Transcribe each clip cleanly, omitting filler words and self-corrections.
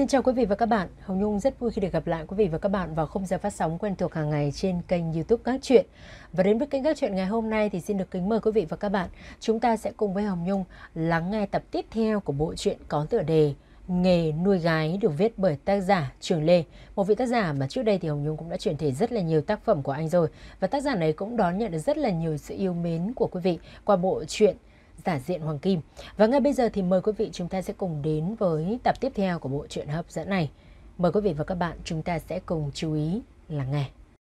Xin chào quý vị và các bạn. Hồng Nhung rất vui khi được gặp lại quý vị và các bạn vào khung giờ phát sóng quen thuộc hàng ngày trên kênh YouTube Các Chuyện. Và đến với kênh Các Chuyện ngày hôm nay thì xin được kính mời quý vị và các bạn, chúng ta sẽ cùng với Hồng Nhung lắng nghe tập tiếp theo của bộ truyện có tựa đề Nghề nuôi gái, được viết bởi tác giả Trường Lê. Một vị tác giả mà trước đây thì Hồng Nhung cũng đã chuyển thể rất là nhiều tác phẩm của anh rồi. Và tác giả này cũng đón nhận được rất là nhiều sự yêu mến của quý vị qua bộ truyện Giả Diện Hoàng Kim. Và ngay bây giờ thì mời quý vị chúng ta sẽ cùng đến với tập tiếp theo của bộ truyện hấp dẫn này. Mời quý vị và các bạn chúng ta sẽ cùng chú ý lắng nghe.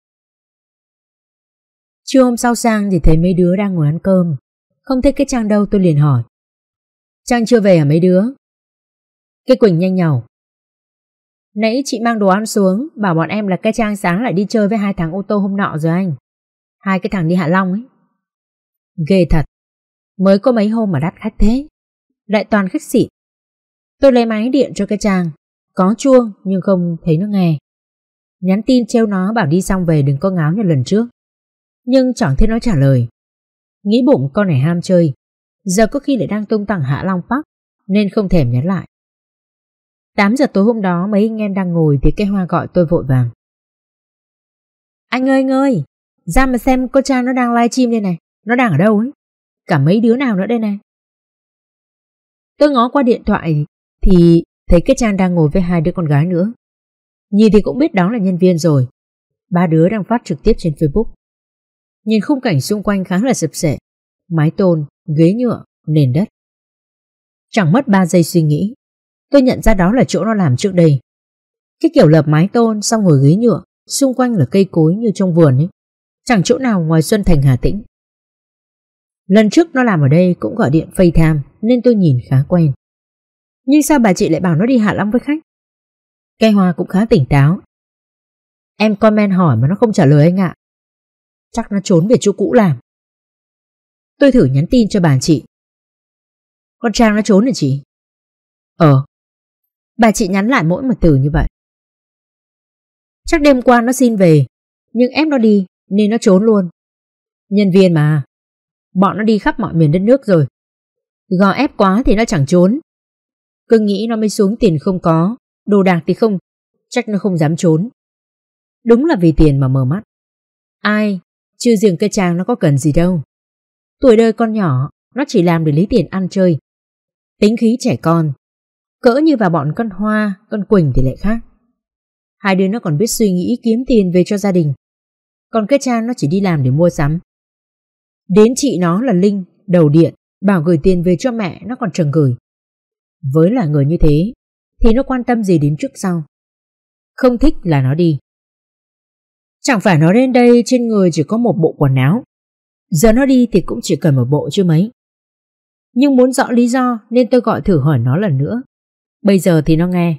Trưa hôm sau sang thì thấy mấy đứa đang ngồi ăn cơm. Không thấy cái Trang đâu, tôi liền hỏi: Trang chưa về hả mấy đứa? Cái Quỳnh nhanh nhảu: Nãy chị mang đồ ăn xuống, bảo bọn em là cái Trang sáng lại đi chơi với 2 thằng ô tô hôm nọ rồi anh. 2 cái thằng đi Hạ Long ấy. Ghê thật, mới có mấy hôm mà đắt khách thế, lại toàn khách xịn. Tôi lấy máy điện cho cái Trang, có chuông nhưng không thấy nó nghe. Nhắn tin trêu nó bảo đi xong về đừng có ngáo như lần trước, nhưng chẳng thấy nó trả lời. Nghĩ bụng con này ham chơi, giờ có khi lại đang tung tăng Hạ Long Park nên không thèm nhắn lại. 8 giờ tối hôm đó mấy anh em đang ngồi thì cái Hoa gọi tôi vội vàng: Anh ơi, ra mà xem cô Trang nó đang live stream đây này. Nó đang ở đâu ấy? Cả mấy đứa nào nữa đây này? Tôi ngó qua điện thoại thì thấy cái Trang đang ngồi với 2 đứa con gái nữa. Nhìn thì cũng biết đó là nhân viên rồi. 3 đứa đang phát trực tiếp trên Facebook. Nhìn khung cảnh xung quanh khá là sập sệ: mái tôn, ghế nhựa, nền đất. Chẳng mất 3 giây suy nghĩ, tôi nhận ra đó là chỗ nó làm trước đây. Cái kiểu lợp mái tôn xong ngồi ghế nhựa, xung quanh là cây cối như trong vườn ấy. Chẳng chỗ nào ngoài Xuân Thành Hà Tĩnh. Lần trước nó làm ở đây cũng gọi điện FaceTime nên tôi nhìn khá quen. Nhưng sao bà chị lại bảo nó đi Hạ Long với khách? Cây Hoa cũng khá tỉnh táo: Em comment hỏi mà nó không trả lời anh ạ. Chắc nó trốn về chỗ cũ làm. Tôi thử nhắn tin cho bà chị: Con Trang nó trốn hả chị? Bà chị nhắn lại mỗi một từ như vậy. Chắc đêm qua nó xin về, nhưng ép nó đi nên nó trốn luôn. Nhân viên mà, bọn nó đi khắp mọi miền đất nước rồi. Gò ép quá thì nó chẳng trốn. Cứ nghĩ nó mới xuống tiền không có, đồ đạc thì không, chắc nó không dám trốn. Đúng là vì tiền mà mờ mắt. Ai, chứ riêng cái Trang nó có cần gì đâu. Tuổi đời con nhỏ, nó chỉ làm để lấy tiền ăn chơi. Tính khí trẻ con. Cỡ như vào bọn con Hoa, con Quỳnh thì lại khác. 2 đứa nó còn biết suy nghĩ kiếm tiền về cho gia đình. Còn cái Trang nó chỉ đi làm để mua sắm. Đến chị nó là Linh, đầu điện, bảo gửi tiền về cho mẹ nó còn chẳng gửi. Với là người như thế thì nó quan tâm gì đến trước sau. Không thích là nó đi. Chẳng phải nó đến đây trên người chỉ có một bộ quần áo, giờ nó đi thì cũng chỉ cần một bộ chứ mấy. Nhưng muốn rõ lý do nên tôi gọi thử hỏi nó lần nữa. Bây giờ thì nó nghe: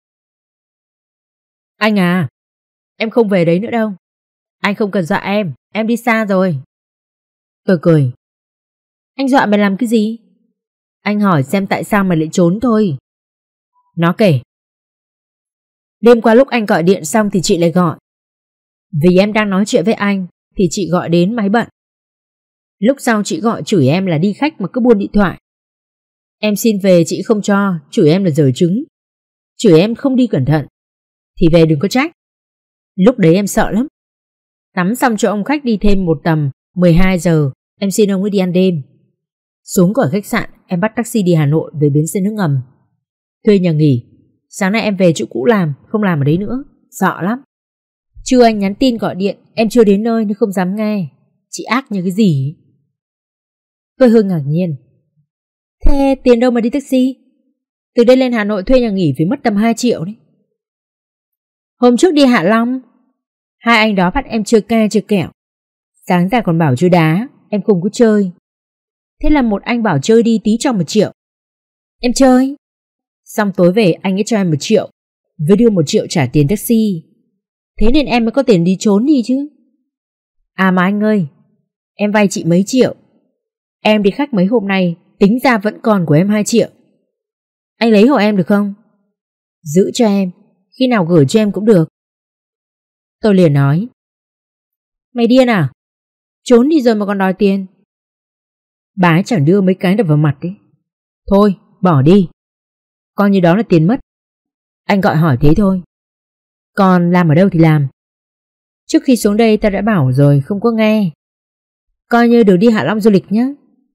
Anh à, em không về đấy nữa đâu. Anh không cần dọa em đi xa rồi. Tôi cười: Anh dọa mày làm cái gì? Anh hỏi xem tại sao mày lại trốn thôi. Nó kể: Đêm qua lúc anh gọi điện xong thì chị lại gọi. Vì em đang nói chuyện với anh thì chị gọi đến máy bận. Lúc sau chị gọi chửi em là đi khách mà cứ buôn điện thoại. Em xin về chị không cho, chửi em là dở trứng. Chửi em không đi cẩn thận thì về đừng có trách. Lúc đấy em sợ lắm. Tắm xong cho ông khách đi thêm một tầm 12 giờ, em xin ông ấy đi ăn đêm. Xuống khỏi khách sạn, em bắt taxi đi Hà Nội về bến xe nước ngầm, thuê nhà nghỉ. Sáng nay em về chỗ cũ làm, không làm ở đấy nữa, sợ lắm. Trưa anh nhắn tin gọi điện, em chưa đến nơi nên không dám nghe. Chị ác như cái gì? Tôi hơi ngạc nhiên: Thế tiền đâu mà đi taxi? Từ đây lên Hà Nội thuê nhà nghỉ phải mất tầm 2 triệu đấy. Hôm trước đi Hạ Long, 2 anh đó bắt em chơi ke chơi kẹo. Sáng ra còn bảo chơi đá, em không có chơi. Thế là một anh bảo chơi đi tí cho 1 triệu. Em chơi. Xong tối về anh ấy cho em 1 triệu, với đưa 1 triệu trả tiền taxi. Thế nên em mới có tiền đi trốn đi chứ. À mà anh ơi, em vay chị mấy triệu. Em đi khách mấy hôm nay, tính ra vẫn còn của em 2 triệu. Anh lấy hộ em được không? Giữ cho em, khi nào gửi cho em cũng được. Tôi liền nói: Mày điên à? Trốn đi rồi mà còn đòi tiền. Bà ấy chẳng đưa mấy cái đập vào mặt ấy. Thôi bỏ đi, coi như đó là tiền mất. Anh gọi hỏi thế thôi. Còn làm ở đâu thì làm. Trước khi xuống đây ta đã bảo rồi, không có nghe. Coi như được đi Hạ Long du lịch nhé.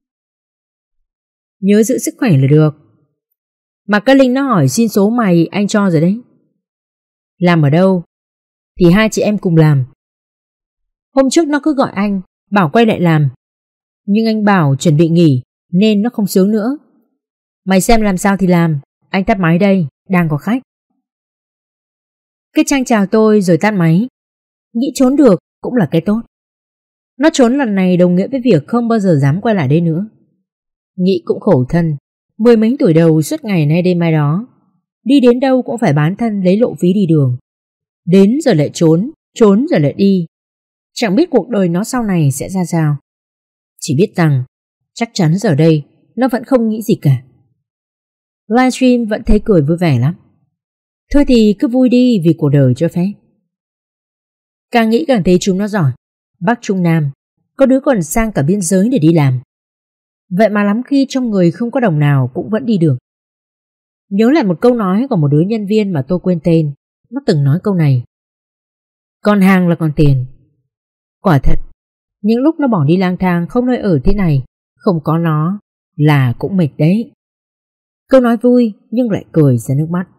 Nhớ giữ sức khỏe là được. Mà cái Linh nó hỏi xin số mày, anh cho rồi đấy. Làm ở đâu? Thì hai chị em cùng làm. Hôm trước nó cứ gọi anh, bảo quay lại làm. Nhưng anh bảo chuẩn bị nghỉ nên nó không sướng nữa. Mày xem làm sao thì làm. Anh tắt máy đây, đang có khách. Cái Trang chào tôi rồi tắt máy. Nghĩ trốn được cũng là cái tốt. Nó trốn lần này đồng nghĩa với việc không bao giờ dám quay lại đây nữa. Nghĩ cũng khổ thân. 10 mấy tuổi đầu suốt ngày nay đêm mai đó. Đi đến đâu cũng phải bán thân lấy lộ phí đi đường. Đến rồi lại trốn, trốn rồi lại đi. Chẳng biết cuộc đời nó sau này sẽ ra sao. Chỉ biết rằng chắc chắn giờ đây nó vẫn không nghĩ gì cả. Livestream vẫn thấy cười vui vẻ lắm. Thôi thì cứ vui đi vì cuộc đời cho phép. Càng nghĩ càng thấy chúng nó giỏi. Bắc Trung Nam, có đứa còn sang cả biên giới để đi làm. Vậy mà lắm khi trong người không có đồng nào cũng vẫn đi được. Nhớ lại một câu nói của một đứa nhân viên mà tôi quên tên. Nó từng nói câu này: còn hàng là còn tiền. Quả thật, những lúc nó bỏ đi lang thang không nơi ở thế này, không có nó là cũng mệt đấy. Câu nói vui nhưng lại cười ra nước mắt.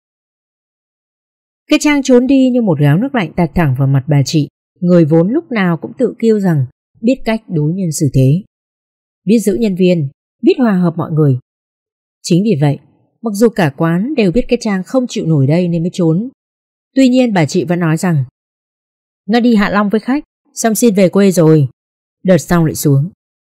Cái Trang trốn đi như một gáo nước lạnh tạt thẳng vào mặt bà chị, người vốn lúc nào cũng tự kiêu rằng biết cách đối nhân xử thế, biết giữ nhân viên, biết hòa hợp mọi người. Chính vì vậy, mặc dù cả quán đều biết cái Trang không chịu nổi đây nên mới trốn, tuy nhiên bà chị vẫn nói rằng nó đi Hạ Long với khách, xong xin về quê rồi, đợt sau lại xuống.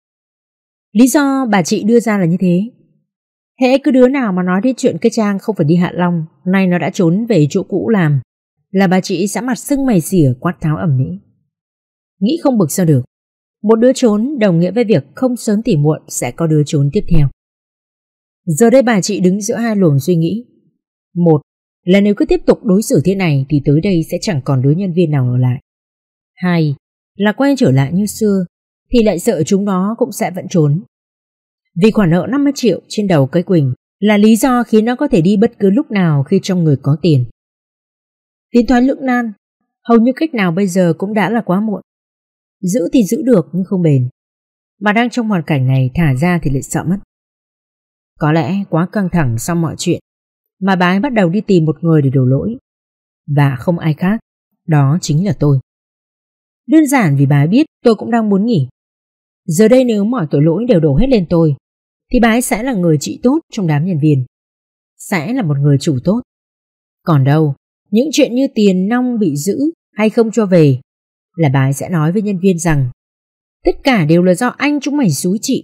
Lý do bà chị đưa ra là như thế: hễ cứ đứa nào mà nói đến chuyện cái Trang không phải đi Hạ Long, nay nó đã trốn về chỗ cũ làm, là bà chị sẽ mặt sưng mày xỉa quát tháo ầm ĩ. Nghĩ không bực sao được. Một đứa trốn đồng nghĩa với việc không sớm thì muộn sẽ có đứa trốn tiếp theo. Giờ đây bà chị đứng giữa hai luồng suy nghĩ. Một là nếu cứ tiếp tục đối xử thế này thì tới đây sẽ chẳng còn đứa nhân viên nào ở lại. Hai là quay trở lại như xưa thì lại sợ chúng nó cũng sẽ vẫn trốn. Vì khoản nợ 50 triệu trên đầu cái Quỳnh là lý do khiến nó có thể đi bất cứ lúc nào khi trong người có tiền. Tiến thoái lưỡng nan, hầu như cách nào bây giờ cũng đã là quá muộn. Giữ thì giữ được nhưng không bền. Mà đang trong hoàn cảnh này thả ra thì lại sợ mất. Có lẽ quá căng thẳng sau mọi chuyện mà bà ấy bắt đầu đi tìm một người để đổ lỗi. Và không ai khác, đó chính là tôi. Đơn giản vì bà ấy biết tôi cũng đang muốn nghỉ. Giờ đây nếu mọi tội lỗi đều đổ hết lên tôi thì bà ấy sẽ là người chị tốt trong đám nhân viên, sẽ là một người chủ tốt. Còn đâu, những chuyện như tiền nong bị giữ hay không cho về là bà ấy sẽ nói với nhân viên rằng tất cả đều là do anh chúng mày xúi chị.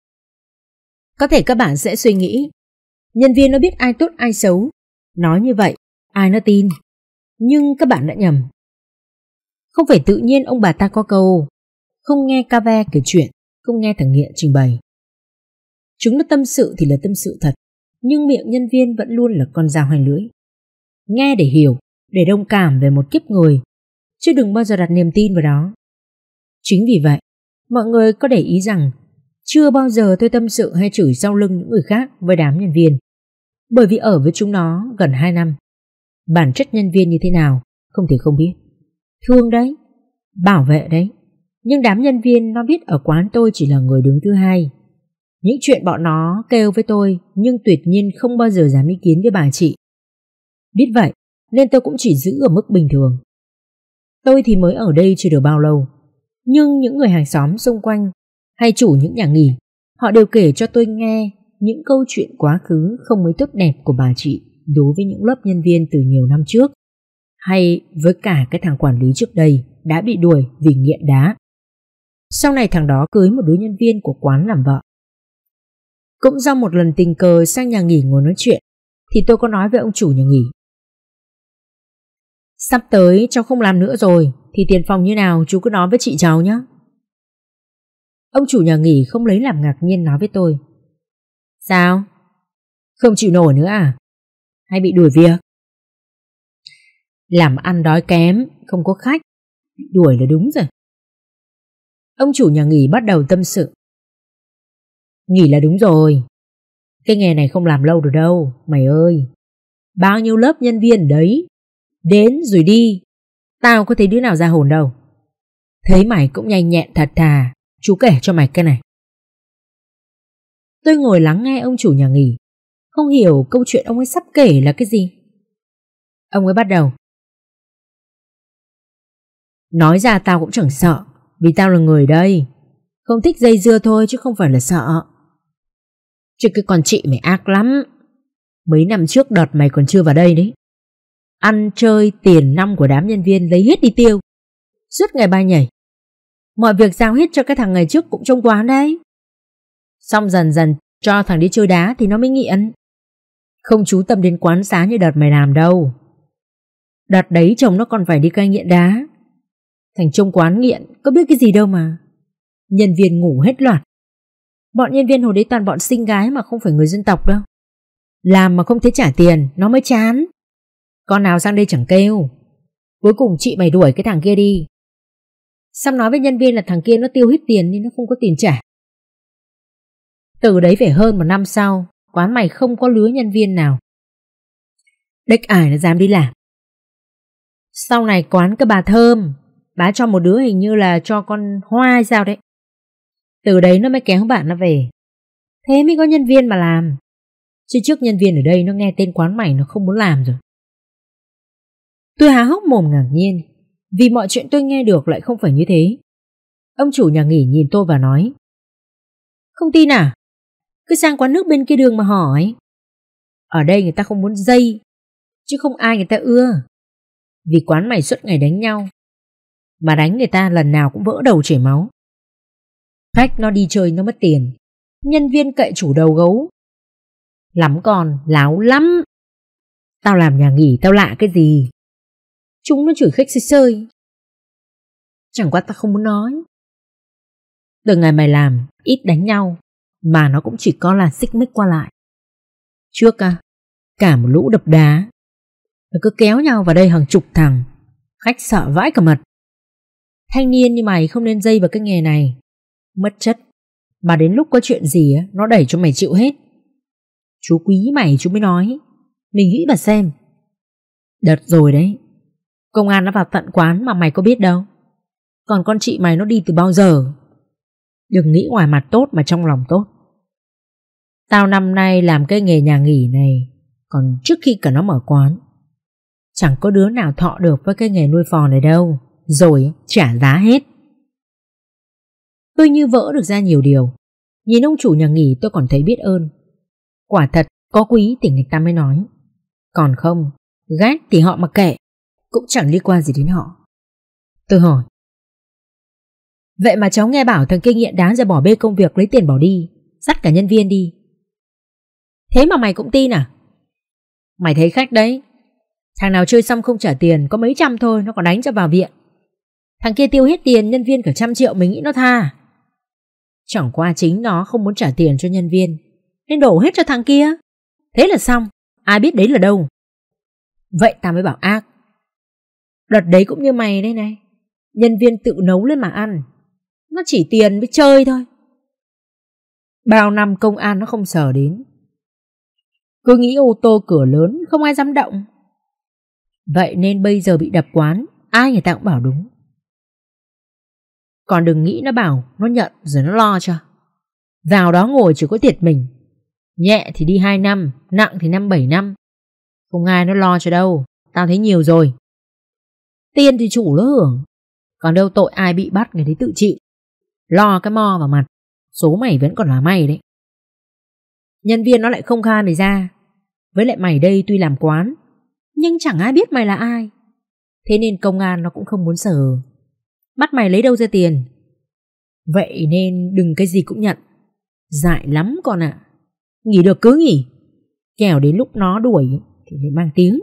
Có thể các bạn sẽ suy nghĩ nhân viên nó biết ai tốt ai xấu, nói như vậy ai nó tin. Nhưng các bạn đã nhầm. Không phải tự nhiên ông bà ta có câu không nghe ca ve kể chuyện, không nghe thằng Nghiện trình bày. Chúng nó tâm sự thì là tâm sự thật, nhưng miệng nhân viên vẫn luôn là con dao hai lưỡi. Nghe để hiểu, để đồng cảm về một kiếp người, chứ đừng bao giờ đặt niềm tin vào đó. Chính vì vậy, mọi người có để ý rằng chưa bao giờ tôi tâm sự hay chửi sau lưng những người khác với đám nhân viên, bởi vì ở với chúng nó gần 2 năm. Bản chất nhân viên như thế nào không thể không biết. Thương đấy, bảo vệ đấy, nhưng đám nhân viên nó biết ở quán tôi chỉ là người đứng thứ hai. Những chuyện bọn nó kêu với tôi nhưng tuyệt nhiên không bao giờ dám ý kiến với bà chị. Biết vậy nên tôi cũng chỉ giữ ở mức bình thường. Tôi thì mới ở đây chưa được bao lâu, nhưng những người hàng xóm xung quanh hay chủ những nhà nghỉ, họ đều kể cho tôi nghe những câu chuyện quá khứ không mấy tốt đẹp của bà chị đối với những lớp nhân viên từ nhiều năm trước, hay với cả cái thằng quản lý trước đây đã bị đuổi vì nghiện đá. Sau này thằng đó cưới một đứa nhân viên của quán làm vợ. Cũng do một lần tình cờ sang nhà nghỉ ngồi nói chuyện thì tôi có nói với ông chủ nhà nghỉ: sắp tới cháu không làm nữa rồi thì tiền phòng như nào chú cứ nói với chị cháu nhé. Ông chủ nhà nghỉ không lấy làm ngạc nhiên nói với tôi: sao? Không chịu nổi nữa à? Hay bị đuổi việc? Làm ăn đói kém, không có khách, bị đuổi là đúng rồi. Ông chủ nhà nghỉ bắt đầu tâm sự: nghỉ là đúng rồi, cái nghề này không làm lâu được đâu mày ơi. Bao nhiêu lớp nhân viên đấy, đến rồi đi, tao có thấy đứa nào ra hồn đâu. Thấy mày cũng nhanh nhẹn thật thà, chú kể cho mày cái này. Tôi ngồi lắng nghe ông chủ nhà nghỉ, không hiểu câu chuyện ông ấy sắp kể là cái gì. Ông ấy bắt đầu. Nói ra tao cũng chẳng sợ, vì tao là người đây, không thích dây dưa thôi chứ không phải là sợ. Chứ cái con chị mày ác lắm. Mấy năm trước đợt mày còn chưa vào đây đấy, ăn chơi tiền năm của đám nhân viên lấy hết đi tiêu, suốt ngày ba nhảy. Mọi việc giao hết cho cái thằng ngày trước cũng trong quán đấy. Xong dần dần cho thằng đi chơi đá thì nó mới nghiện. Không chú tâm đến quán xá như đợt mày làm đâu. Đợt đấy chồng nó còn phải đi cai nghiện đá. Thằng trông quán nghiện có biết cái gì đâu mà. Nhân viên ngủ hết loạt. Bọn nhân viên hồi đấy toàn bọn xinh gái mà không phải người dân tộc đâu. Làm mà không thấy trả tiền nó mới chán. Con nào sang đây chẳng kêu. Cuối cùng chị mày đuổi cái thằng kia đi. Xong nói với nhân viên là thằng kia nó tiêu hết tiền nên nó không có tiền trả. Từ đấy phải hơn 1 năm sau, quán mày không có lứa nhân viên nào. Đếch ải nó dám đi làm. Sau này quán cái bà Thơm, bà cho một đứa hình như là cho con Hoa hay sao đấy. Từ đấy nó mới kéo bạn nó về. Thế mới có nhân viên mà làm. Chứ trước nhân viên ở đây nó nghe tên quán mày nó không muốn làm rồi. Tôi há hốc mồm ngạc nhiên, vì mọi chuyện tôi nghe được lại không phải như thế. Ông chủ nhà nghỉ nhìn tôi và nói. Không tin à? Cứ sang quán nước bên kia đường mà hỏi. Ở đây người ta không muốn dây, chứ không ai người ta ưa. Vì quán mày suốt ngày đánh nhau, mà đánh người ta lần nào cũng vỡ đầu chảy máu. Khách nó đi chơi nó mất tiền, nhân viên cậy chủ đầu gấu. Lắm còn, láo lắm. Tao làm nhà nghỉ tao lạ cái gì. Chúng nó chửi khách sơi sơi. Chẳng qua tao không muốn nói. Từ ngày mày làm ít đánh nhau, mà nó cũng chỉ có là xích mích qua lại. Trước cả một lũ đập đá, nó cứ kéo nhau vào đây hàng chục thằng. Khách sợ vãi cả mật. Thanh niên như mày không nên dây vào cái nghề này. Mất chất. Mà đến lúc có chuyện gì nó đẩy cho mày chịu hết. Chú quý mày chú mới nói. Mình nghĩ mà xem. Đợt rồi đấy, công an nó vào tận quán mà mày có biết đâu. Còn con chị mày nó đi từ bao giờ. Đừng nghĩ ngoài mặt tốt mà trong lòng tốt. Tao năm nay làm cái nghề nhà nghỉ này còn trước khi cả nó mở quán. Chẳng có đứa nào thọ được với cái nghề nuôi phò này đâu. Rồi trả giá hết. Tôi như vỡ được ra nhiều điều. Nhìn ông chủ nhà nghỉ tôi còn thấy biết ơn. Quả thật có quý thì người ta mới nói. Còn không, ghét thì họ mặc kệ, cũng chẳng liên quan gì đến họ. Tôi hỏi. Vậy mà cháu nghe bảo thằng kia nghiện đá rồi bỏ bê công việc lấy tiền bỏ đi, dắt cả nhân viên đi. Thế mà mày cũng tin à? Mày thấy khách đấy. Thằng nào chơi xong không trả tiền có mấy trăm thôi nó còn đánh cho vào viện. Thằng kia tiêu hết tiền nhân viên cả 100 triệu mình nghĩ nó tha. Chẳng qua chính nó không muốn trả tiền cho nhân viên nên đổ hết cho thằng kia. Thế là xong. Ai biết đấy là đâu. Vậy tao mới bảo ác. Đợt đấy cũng như mày đây này. Nhân viên tự nấu lên mà ăn. Nó chỉ tiền với chơi thôi. Bao năm công an nó không sờ đến. Cứ nghĩ ô tô cửa lớn không ai dám động. Vậy nên bây giờ bị đập quán, ai người ta cũng bảo đúng. Còn đừng nghĩ nó bảo nó nhận rồi nó lo cho. Vào đó ngồi chỉ có thiệt mình. Nhẹ thì đi 2 năm, nặng thì 5-7 năm. Không ai nó lo cho đâu. Tao thấy nhiều rồi. Tiền thì chủ nó hưởng. Còn đâu tội ai bị bắt người đấy tự chịu. Lo cái mo vào mặt. Số mày vẫn còn là mày đấy. Nhân viên nó lại không khai mày ra. Với lại mày đây tuy làm quán nhưng chẳng ai biết mày là ai. Thế nên công an nó cũng không muốn sờ. Bắt mày lấy đâu ra tiền. Vậy nên đừng cái gì cũng nhận. Dại lắm con ạ. Nghỉ được cứ nghỉ. Kẻo đến lúc nó đuổi thì phải mang tiếng.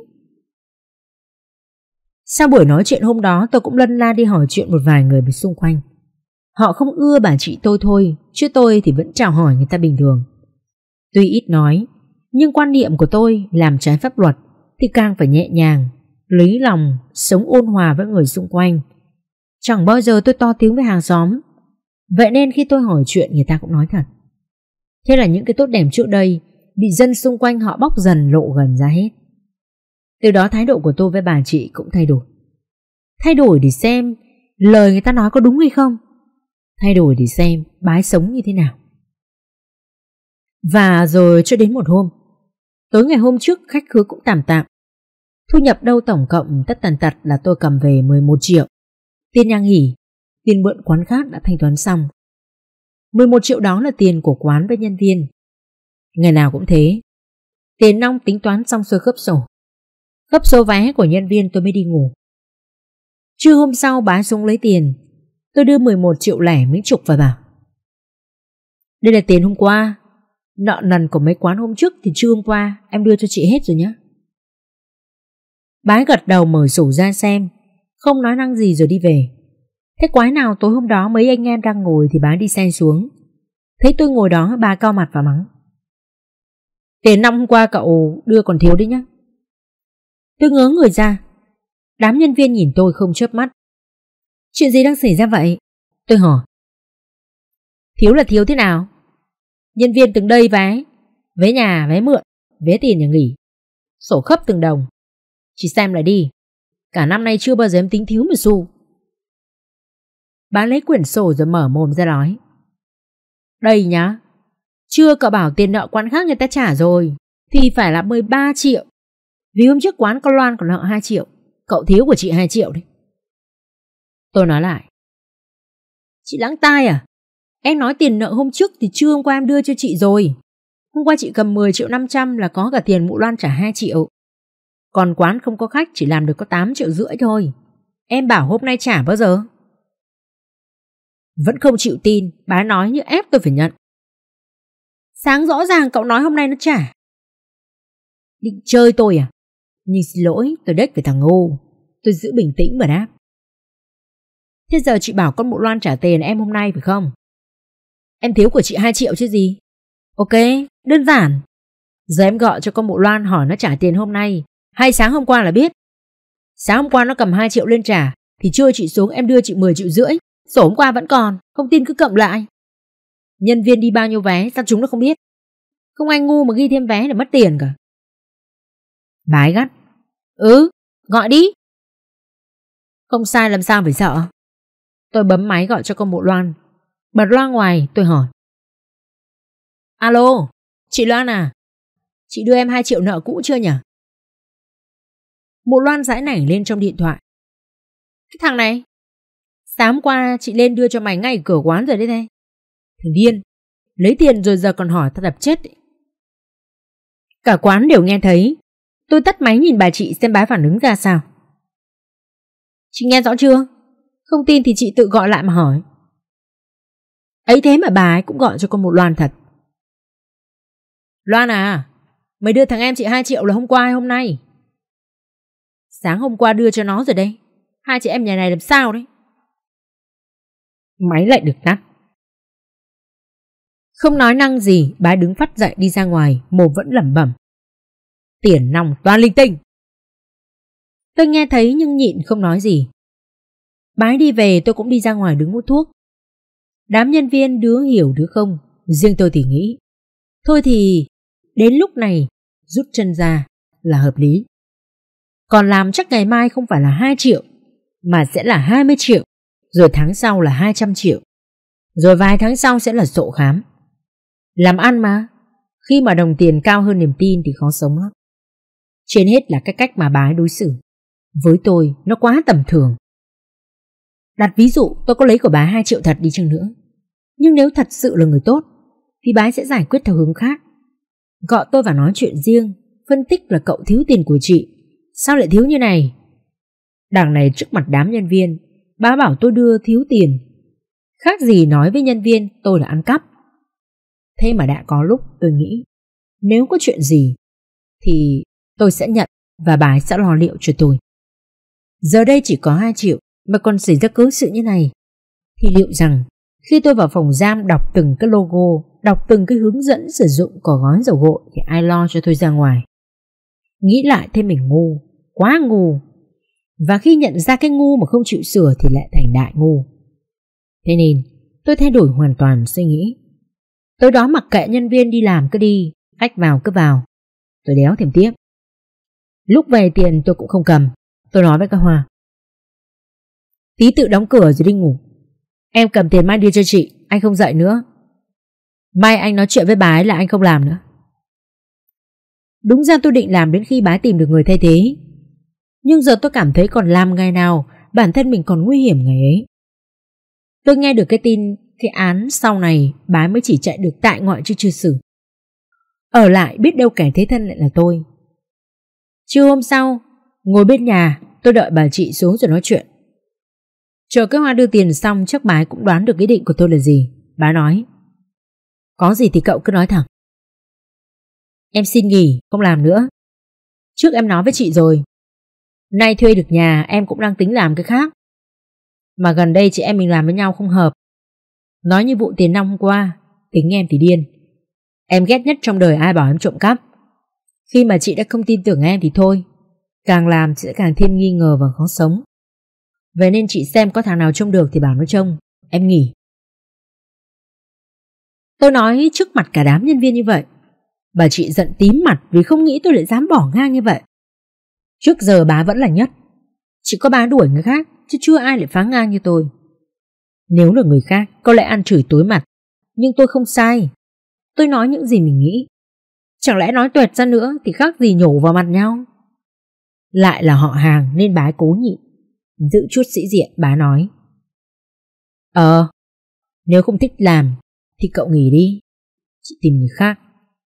Sau buổi nói chuyện hôm đó tôi cũng lân la đi hỏi chuyện một vài người xung quanh. Họ không ưa bà chị tôi thôi, chứ tôi thì vẫn chào hỏi người ta bình thường. Tuy ít nói, nhưng quan niệm của tôi làm trái pháp luật thì càng phải nhẹ nhàng, lấy lòng, sống ôn hòa với người xung quanh. Chẳng bao giờ tôi to tiếng với hàng xóm. Vậy nên khi tôi hỏi chuyện người ta cũng nói thật. Thế là những cái tốt đẹp trước đây bị dân xung quanh họ bóc dần lộ gần ra hết. Từ đó thái độ của tôi với bà chị cũng thay đổi. Thay đổi để xem lời người ta nói có đúng hay không. Thay đổi để xem bà ấy sống như thế nào. Và rồi cho đến một hôm, tối ngày hôm trước khách khứa cũng tạm tạm. Thu nhập đâu tổng cộng tất tần tật là tôi cầm về 11 triệu. Tiền nhang hỉ, tiền mượn quán khác đã thanh toán xong. 11 triệu đó là tiền của quán với nhân viên. Ngày nào cũng thế. Tiền nong tính toán xong xuôi khớp sổ. Khớp số vé của nhân viên tôi mới đi ngủ. Trưa hôm sau bà xuống lấy tiền. Tôi đưa 11 triệu lẻ mấy chục và bảo: đây là tiền hôm qua. Nợ nần của mấy quán hôm trước thì trưa hôm qua em đưa cho chị hết rồi nhé. Bà ấy gật đầu mở sổ ra xem, không nói năng gì rồi đi về. Thế quái nào tối hôm đó mấy anh em đang ngồi thì bà ấy đi xe xuống. Thấy tôi ngồi đó bà cau mặt và mắng: tiền năm hôm qua cậu đưa còn thiếu đấy nhá. Tôi ngớ người ra. Đám nhân viên nhìn tôi không chớp mắt. Chuyện gì đang xảy ra vậy? Tôi hỏi. Thiếu là thiếu thế nào? Nhân viên từng đây vé nhà, vé mượn, vé tiền nhà nghỉ, sổ khớp từng đồng. Chị xem lại đi. Cả năm nay chưa bao giờ em tính thiếu một xu. Bà lấy quyển sổ rồi mở mồm ra nói: đây nhá. Chưa cậu bảo tiền nợ quán khác người ta trả rồi thì phải là 13 triệu. Vì hôm trước quán con Loan còn nợ 2 triệu. Cậu thiếu của chị 2 triệu đấy. Tôi nói lại: chị lãng tai à? Em nói tiền nợ hôm trước thì trưa hôm qua em đưa cho chị rồi. Hôm qua chị cầm 10 triệu 500 là có cả tiền mụ Loan trả 2 triệu. Còn quán không có khách chỉ làm được có 8 triệu rưỡi thôi. Em bảo hôm nay trả bao giờ? Vẫn không chịu tin. Bà nói như ép tôi phải nhận. Sáng rõ ràng cậu nói hôm nay nó trả. Định chơi tôi à? Nhưng xin lỗi, tôi đếch về thằng ngu. Tôi giữ bình tĩnh mà đáp: thế giờ chị bảo con mụ Loan trả tiền em hôm nay phải không? Em thiếu của chị 2 triệu chứ gì. Ok, đơn giản. Giờ em gọi cho con mụ Loan hỏi nó trả tiền hôm nay hay sáng hôm qua là biết. Sáng hôm qua nó cầm 2 triệu lên trả thì trưa chị xuống em đưa chị 10 triệu rưỡi. Sổ hôm qua vẫn còn, không tin cứ cộng lại. Nhân viên đi bao nhiêu vé sao chúng nó không biết? Không ai ngu mà ghi thêm vé để mất tiền cả. Bà ấy gắt: gọi đi. Không sai làm sao phải sợ. Tôi bấm máy gọi cho con mụ Loan. Bật loa ngoài tôi hỏi: alo, chị Loan à? Chị đưa em 2 triệu nợ cũ chưa nhỉ? Mụ Loan giãi nảy lên trong điện thoại: cái thằng này, sáng hôm qua chị lên đưa cho mày ngay ở cửa quán rồi đấy thế. Thằng điên, lấy tiền rồi giờ còn hỏi tao đập chết đấy. Cả quán đều nghe thấy. Tôi tắt máy nhìn bà chị xem bà phản ứng ra sao. Chị nghe rõ chưa? Không tin thì chị tự gọi lại mà hỏi. Ấy thế mà bà ấy cũng gọi cho con mụ Loan thật. Loan à, mày đưa thằng em chị 2 triệu là hôm qua hay hôm nay? Sáng hôm qua đưa cho nó rồi đây. Hai chị em nhà này làm sao đấy? Máy lại được tắt. Không nói năng gì, bà đứng phắt dậy đi ra ngoài, mồm vẫn lẩm bẩm: tiền nong toàn linh tinh. Tôi nghe thấy nhưng nhịn không nói gì. Bà ấy đi về tôi cũng đi ra ngoài đứng hút thuốc. Đám nhân viên đứa hiểu đứa không. Riêng tôi thì nghĩ thôi thì đến lúc này rút chân ra là hợp lý. Còn làm chắc ngày mai không phải là 2 triệu mà sẽ là 20 triệu. Rồi tháng sau là 200 triệu. Rồi vài tháng sau sẽ là sổ khám. Làm ăn mà, khi mà đồng tiền cao hơn niềm tin thì khó sống lắm. Trên hết là cái cách mà bà ấy đối xử với tôi nó quá tầm thường. Đặt ví dụ tôi có lấy của bà 2 triệu thật đi chăng nữa, nhưng nếu thật sự là người tốt thì bà ấy sẽ giải quyết theo hướng khác. Gọi tôi và nói chuyện riêng, phân tích là cậu thiếu tiền của chị, sao lại thiếu như này. Đằng này trước mặt đám nhân viên, bà bảo tôi đưa thiếu tiền, khác gì nói với nhân viên tôi là ăn cắp. Thế mà đã có lúc tôi nghĩ nếu có chuyện gì thì tôi sẽ nhận và bà ấy sẽ lo liệu cho tôi. Giờ đây chỉ có 2 triệu mà còn xảy ra cớ sự như này, thì liệu rằng khi tôi vào phòng giam đọc từng cái logo, đọc từng cái hướng dẫn sử dụng của gói dầu gội thì ai lo cho tôi ra ngoài. Nghĩ lại thấy mình ngu, quá ngu. Và khi nhận ra cái ngu mà không chịu sửa thì lại thành đại ngu. Thế nên tôi thay đổi hoàn toàn suy nghĩ. Tối đó mặc kệ nhân viên đi làm cứ đi, khách vào cứ vào. Tôi đéo thèm tiếp. Lúc về tiền tôi cũng không cầm. Tôi nói với cái Hoa: tí tự đóng cửa rồi đi ngủ. Em cầm tiền mai đưa cho chị, anh không dậy nữa. Mai anh nói chuyện với bà ấy là anh không làm nữa. Đúng ra tôi định làm đến khi bà ấy tìm được người thay thế, nhưng giờ tôi cảm thấy còn làm ngày nào bản thân mình còn nguy hiểm ngày ấy. Tôi nghe được cái tin cái án sau này bà ấy mới chỉ chạy được tại ngoại chứ chưa xử. Ở lại biết đâu kẻ thế thân lại là tôi. Trưa hôm sau, ngồi bên nhà, tôi đợi bà chị xuống rồi nói chuyện. Chờ cái Hoa đưa tiền xong, chắc bà ấy cũng đoán được ý định của tôi là gì. Bà nói: có gì thì cậu cứ nói thẳng. Em xin nghỉ, không làm nữa. Trước em nói với chị rồi, nay thuê được nhà em cũng đang tính làm cái khác. Mà gần đây chị em mình làm với nhau không hợp. Nói như vụ tiền nong hôm qua, tính em thì điên. Em ghét nhất trong đời ai bảo em trộm cắp. Khi mà chị đã không tin tưởng em thì thôi, càng làm chị sẽ càng thêm nghi ngờ và khó sống. Vậy nên chị xem có thằng nào trông được thì bảo nó trông, em nghỉ. Tôi nói trước mặt cả đám nhân viên như vậy. Bà chị giận tím mặt vì không nghĩ tôi lại dám bỏ ngang như vậy. Trước giờ bà vẫn là nhất, chỉ có bà đuổi người khác, chứ chưa ai lại phá ngang như tôi. Nếu là người khác có lẽ ăn chửi tối mặt, nhưng tôi không sai. Tôi nói những gì mình nghĩ. Chẳng lẽ nói tuẹt ra nữa thì khác gì nhổ vào mặt nhau. Lại là họ hàng nên bà ấy cố nhịn, giữ chút sĩ diện. Bà nói: nếu không thích làm thì cậu nghỉ đi, chị tìm người khác.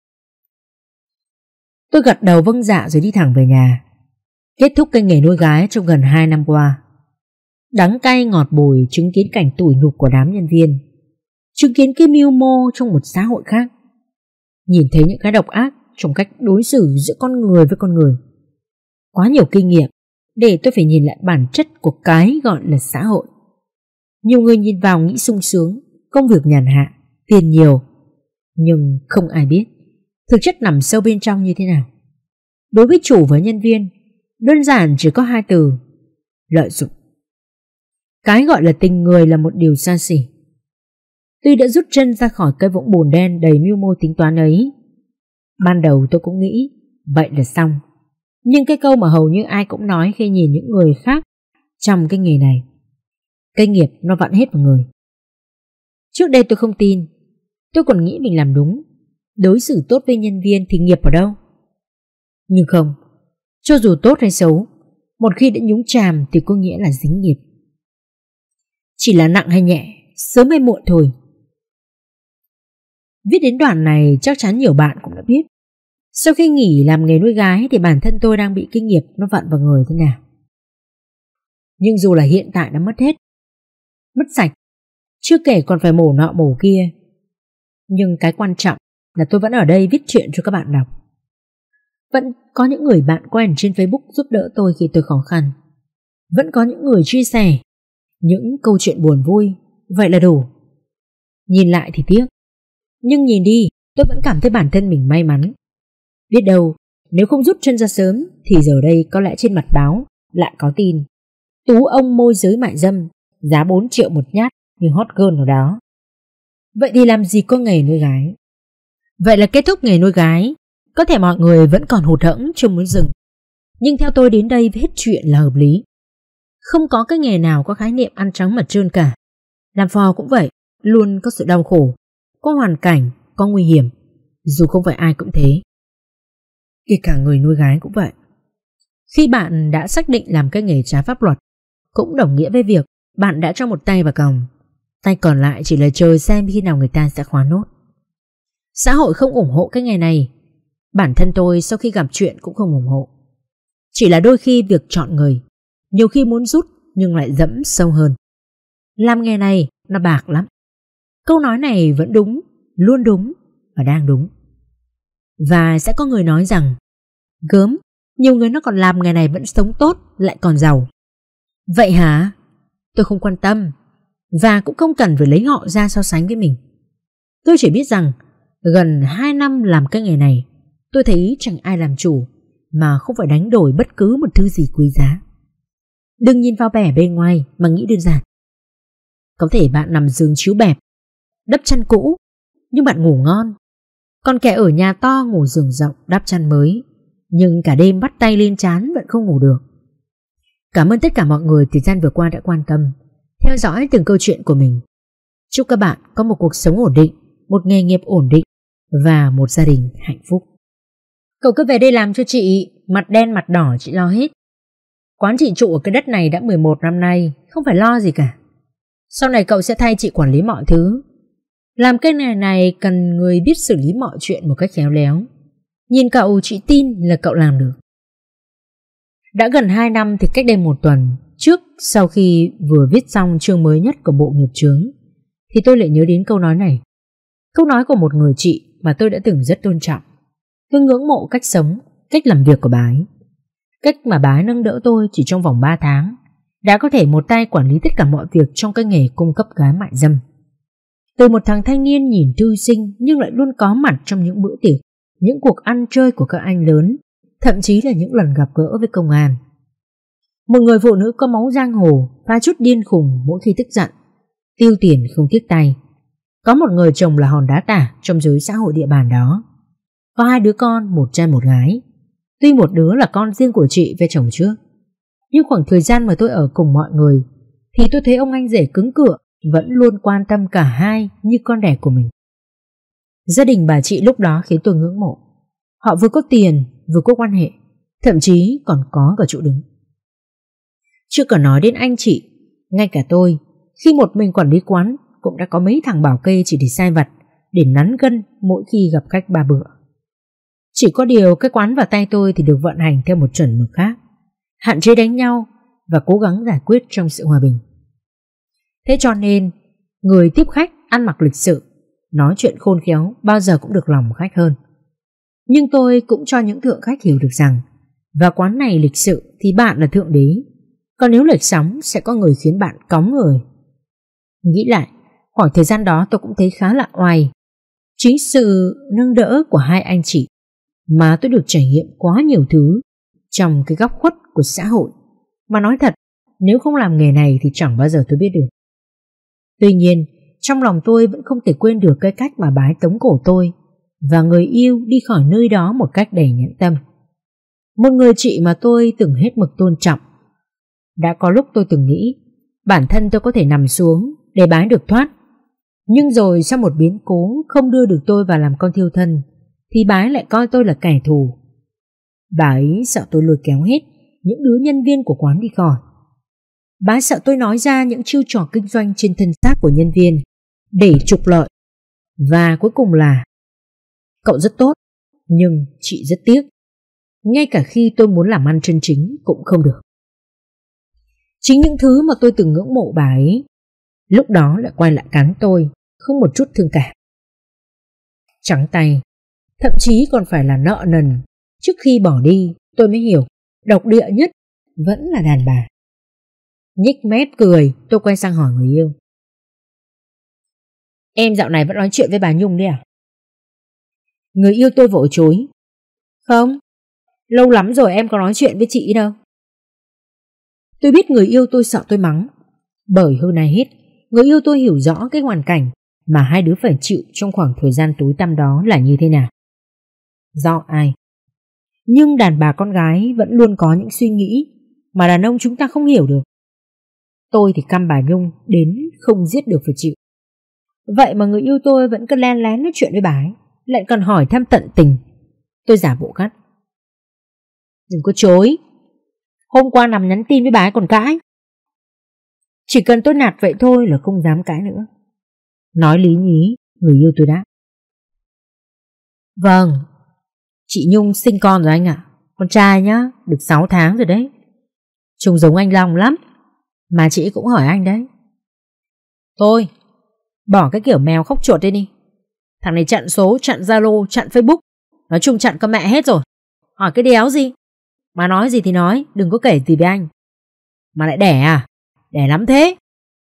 Tôi gật đầu vâng dạ rồi đi thẳng về nhà. Kết thúc cái nghề nuôi gái trong gần 2 năm qua. Đắng cay ngọt bùi chứng kiến cảnh tủi nhục của đám nhân viên, chứng kiến cái mưu mô trong một xã hội khác, nhìn thấy những cái độc ác trong cách đối xử giữa con người với con người. Quá nhiều kinh nghiệm để tôi phải nhìn lại bản chất của cái gọi là xã hội. Nhiều người nhìn vào nghĩ sung sướng, công việc nhàn hạ, tiền nhiều, nhưng không ai biết thực chất nằm sâu bên trong như thế nào. Đối với chủ và nhân viên, đơn giản chỉ có 2 từ: lợi dụng. Cái gọi là tình người là một điều xa xỉ. Tuy đã rút chân ra khỏi cái vũng bùn đen đầy mưu mô tính toán ấy, ban đầu tôi cũng nghĩ vậy là xong. Nhưng cái câu mà hầu như ai cũng nói khi nhìn những người khác trong cái nghề này: cái nghiệp nó vặn hết vào người. Trước đây tôi không tin. Tôi còn nghĩ mình làm đúng, đối xử tốt với nhân viên thì nghiệp ở đâu. Nhưng không, cho dù tốt hay xấu, một khi đã nhúng chàm thì có nghĩa là dính nghiệp. Chỉ là nặng hay nhẹ, sớm hay muộn thôi. Viết đến đoạn này chắc chắn nhiều bạn cũng đã biết. Sau khi nghỉ làm nghề nuôi gái thì bản thân tôi đang bị cái nghiệp nó vặn vào người thế nào. Nhưng dù là hiện tại đã mất hết, mất sạch, chưa kể còn phải mổ nọ mổ kia, nhưng cái quan trọng là tôi vẫn ở đây viết chuyện cho các bạn đọc. Vẫn có những người bạn quen trên Facebook giúp đỡ tôi khi tôi khó khăn. Vẫn có những người chia sẻ những câu chuyện buồn vui. Vậy là đủ. Nhìn lại thì tiếc, nhưng nhìn đi tôi vẫn cảm thấy bản thân mình may mắn. Biết đâu nếu không rút chân ra sớm thì giờ đây có lẽ trên mặt báo lại có tin Tú ông môi giới mại dâm, giá 4 triệu một nhát như hot girl nào đó. Vậy thì làm gì có nghề nuôi gái. Vậy là kết thúc nghề nuôi gái. Có thể mọi người vẫn còn hụt hẫng chưa muốn dừng, nhưng theo tôi đến đây hết chuyện là hợp lý. Không có cái nghề nào có khái niệm ăn trắng mặt trơn cả. Làm phò cũng vậy, luôn có sự đau khổ, có hoàn cảnh, có nguy hiểm. Dù không phải ai cũng thế, kể cả người nuôi gái cũng vậy. Khi bạn đã xác định làm cái nghề trái pháp luật, cũng đồng nghĩa với việc bạn đã cho một tay vào còng, tay còn lại chỉ là chờ xem khi nào người ta sẽ khóa nốt. Xã hội không ủng hộ cái nghề này. Bản thân tôi sau khi gặp chuyện cũng không ủng hộ. Chỉ là đôi khi việc chọn người, nhiều khi muốn rút nhưng lại dẫm sâu hơn. Làm nghề này nó bạc lắm. Câu nói này vẫn đúng, luôn đúng và đang đúng. Và sẽ có người nói rằng gớm, nhiều người nó còn làm nghề này vẫn sống tốt, lại còn giàu. Vậy hả? Tôi không quan tâm, và cũng không cần phải lấy họ ra so sánh với mình. Tôi chỉ biết rằng gần 2 năm làm cái nghề này, tôi thấy chẳng ai làm chủ mà không phải đánh đổi bất cứ một thứ gì quý giá. Đừng nhìn vào vẻ bên ngoài mà nghĩ đơn giản. Có thể bạn nằm giường chiếu bẹp, đắp chăn cũ, nhưng bạn ngủ ngon. Còn kẻ ở nhà to ngủ giường rộng, đắp chăn mới, nhưng cả đêm bắt tay lên trán vẫn không ngủ được. Cảm ơn tất cả mọi người thời gian vừa qua đã quan tâm, theo dõi từng câu chuyện của mình. Chúc các bạn có một cuộc sống ổn định, một nghề nghiệp ổn định và một gia đình hạnh phúc. Cậu cứ về đây làm cho chị, mặt đen mặt đỏ chị lo hết. Quán chị trụ ở cái đất này đã 11 năm nay, không phải lo gì cả. Sau này cậu sẽ thay chị quản lý mọi thứ. Làm cái này cần người biết xử lý mọi chuyện một cách khéo léo. Nhìn cậu chị tin là cậu làm được. Đã gần 2 năm thì cách đây 1 tuần trước, sau khi vừa viết xong chương mới nhất của bộ nghiệp chướng, thì tôi lại nhớ đến câu nói này. Câu nói của một người chị mà tôi đã từng rất tôn trọng. Tôi ngưỡng mộ cách sống, cách làm việc của bà ấy. Cách mà bà ấy nâng đỡ tôi chỉ trong vòng 3 tháng đã có thể một tay quản lý tất cả mọi việc trong cái nghề cung cấp gái mại dâm. Từ một thằng thanh niên nhìn thư sinh nhưng lại luôn có mặt trong những bữa tiệc, những cuộc ăn chơi của các anh lớn, thậm chí là những lần gặp gỡ với công an. Một người phụ nữ có máu giang hồ, pha chút điên khùng mỗi khi tức giận, tiêu tiền không tiếc tay. Có một người chồng là hòn đá tả trong giới xã hội địa bàn đó. Có 2 đứa con, một trai một gái. Tuy một đứa là con riêng của chị về chồng trước, nhưng khoảng thời gian mà tôi ở cùng mọi người thì tôi thấy ông anh rể cứng cựa vẫn luôn quan tâm cả hai như con đẻ của mình. Gia đình bà chị lúc đó khiến tôi ngưỡng mộ. Họ vừa có tiền, vừa có quan hệ, thậm chí còn có cả chỗ đứng. Chưa cần nói đến anh chị, ngay cả tôi, khi một mình quản lý quán cũng đã có mấy thằng bảo kê chỉ để sai vặt, để nắn gân mỗi khi gặp khách 3 bữa. Chỉ có điều cái quán vào tay tôi thì được vận hành theo một chuẩn mực khác, hạn chế đánh nhau và cố gắng giải quyết trong sự hòa bình. Thế cho nên người tiếp khách ăn mặc lịch sự, nói chuyện khôn khéo bao giờ cũng được lòng khách hơn. Nhưng tôi cũng cho những thượng khách hiểu được rằng vào quán này lịch sự thì bạn là thượng đế, còn nếu lệch sóng sẽ có người khiến bạn cóng người. Nghĩ lại, khoảng thời gian đó tôi cũng thấy khá là oai. Chính sự nâng đỡ của hai anh chị mà tôi được trải nghiệm quá nhiều thứ trong cái góc khuất của xã hội mà nói thật, nếu không làm nghề này thì chẳng bao giờ tôi biết được. Tuy nhiên, trong lòng tôi vẫn không thể quên được cái cách mà bà ấy tống cổ tôi và người yêu đi khỏi nơi đó một cách đầy nhẫn tâm. Một người chị mà tôi từng hết mực tôn trọng. Đã có lúc tôi từng nghĩ bản thân tôi có thể nằm xuống để bà ấy được thoát. Nhưng rồi sau một biến cố không đưa được tôi vào làm con thiêu thân thì bà ấy lại coi tôi là kẻ thù. Bà ấy sợ tôi lôi kéo hết những đứa nhân viên của quán đi khỏi. Bà ấy sợ tôi nói ra những chiêu trò kinh doanh trên thân xác của nhân viên để trục lợi. Và cuối cùng là cậu rất tốt, nhưng chị rất tiếc. Ngay cả khi tôi muốn làm ăn chân chính cũng không được. Chính những thứ mà tôi từng ngưỡng mộ bà ấy lúc đó lại quay lại cắn tôi, không một chút thương cảm. Trắng tay, thậm chí còn phải là nợ nần. Trước khi bỏ đi tôi mới hiểu độc địa nhất vẫn là đàn bà. Nhích mép cười, tôi quay sang hỏi người yêu. Em dạo này vẫn nói chuyện với bà Nhung đấy à? Người yêu tôi vội chối. Không, lâu lắm rồi em có nói chuyện với chị đâu. Tôi biết người yêu tôi sợ tôi mắng, bởi hơn ai hết người yêu tôi hiểu rõ cái hoàn cảnh mà hai đứa phải chịu trong khoảng thời gian tối tăm đó là như thế nào. Do ai? Nhưng đàn bà con gái vẫn luôn có những suy nghĩ mà đàn ông chúng ta không hiểu được. Tôi thì căm bà Nhung đến không giết được phải chịu. Vậy mà người yêu tôi vẫn cứ len lén nói chuyện với bà ấy, lại còn hỏi thăm tận tình. Tôi giả bộ gắt. Đừng có chối. Hôm qua nằm nhắn tin với bà ấy còn cãi. Chỉ cần tôi nạt vậy thôi là không dám cãi nữa. Nói lý nhí, người yêu tôi đáp. Vâng, chị Nhung sinh con rồi anh ạ. Con trai nhá, được 6 tháng rồi đấy. Trông giống anh Long lắm. Mà chị cũng hỏi anh đấy. Thôi, bỏ cái kiểu mèo khóc chuột đi đi. Thằng này chặn số, chặn Zalo, chặn Facebook, nói chung chặn con mẹ hết rồi. Hỏi cái đéo gì. Mà nói gì thì nói, đừng có kể gì với anh. Mà lại đẻ à? Đẻ lắm thế.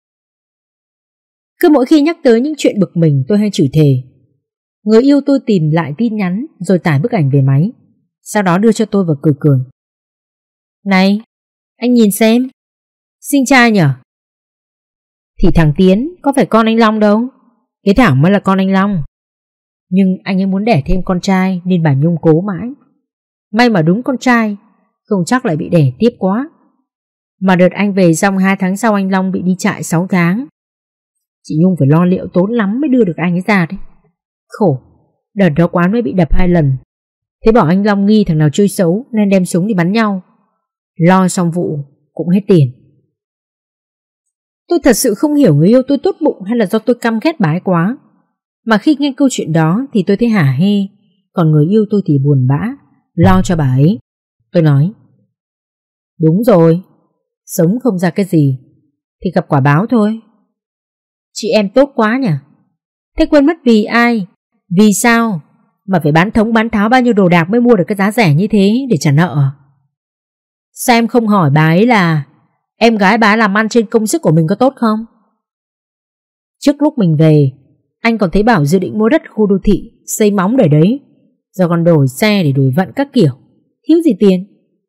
Cứ mỗi khi nhắc tới những chuyện bực mình tôi hay chửi thề. Người yêu tôi tìm lại tin nhắn rồi tải bức ảnh về máy, sau đó đưa cho tôi và cười cười. Này, anh nhìn xem. Xinh trai nhở? Thì thằng Tiến có phải con anh Long đâu. Cái Thảo mới là con anh Long. Nhưng anh ấy muốn đẻ thêm con trai nên bà Nhung cố mãi. May mà đúng con trai, không chắc lại bị đẻ tiếp quá. Mà đợt anh về xong 2 tháng sau anh Long bị đi trại 6 tháng. Chị Nhung phải lo liệu tốn lắm mới đưa được anh ấy ra đấy. Khổ, đợt đó quán mới bị đập 2 lần. Thế bảo anh Long nghi thằng nào chơi xấu nên đem súng đi bắn nhau. Lo xong vụ cũng hết tiền. Tôi thật sự không hiểu người yêu tôi tốt bụng hay là do tôi căm ghét bà ấy quá. Mà khi nghe câu chuyện đó thì tôi thấy hả hê, còn người yêu tôi thì buồn bã, lo cho bà ấy. Tôi nói, đúng rồi, sống không ra cái gì thì gặp quả báo thôi. Chị em tốt quá nhỉ. Thế quên mất vì ai, vì sao mà phải bán thống bán tháo bao nhiêu đồ đạc mới mua được cái giá rẻ như thế để trả nợ? Sao em không hỏi bà ấy là em gái bà làm ăn trên công sức của mình có tốt không? Trước lúc mình về, anh còn thấy bảo dự định mua đất khu đô thị, xây móng để đấy, rồi còn đổi xe để đổi vận các kiểu. Thiếu gì tiền.